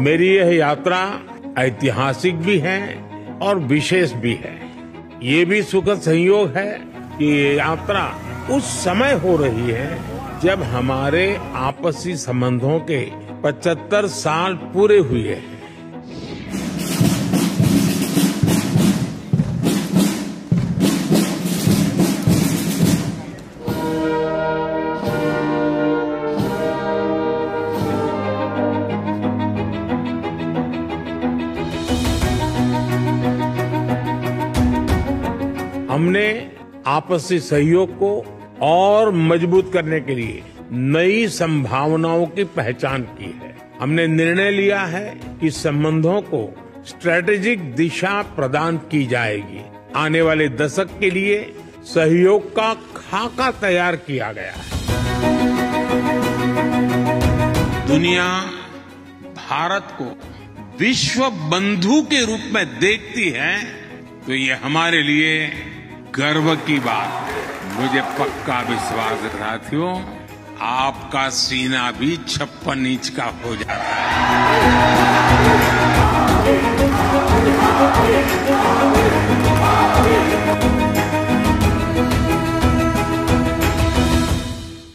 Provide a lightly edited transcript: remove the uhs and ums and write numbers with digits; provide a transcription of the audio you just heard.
मेरी यह यात्रा ऐतिहासिक भी है और विशेष भी है। ये भी सुखद संयोग है कि ये यात्रा उस समय हो रही है जब हमारे आपसी संबंधों के 75 साल पूरे हुए हैं। हमने आपसी सहयोग को और मजबूत करने के लिए नई संभावनाओं की पहचान की है। हमने निर्णय लिया है कि संबंधों को स्ट्रेटेजिक दिशा प्रदान की जाएगी। आने वाले दशक के लिए सहयोग का खाका तैयार किया गया है। दुनिया भारत को विश्व बंधु के रूप में देखती है तो ये हमारे लिए गर्व की बात है। मुझे पक्का विश्वास है साथियों, आपका सीना भी 56 इंच का हो जाता है।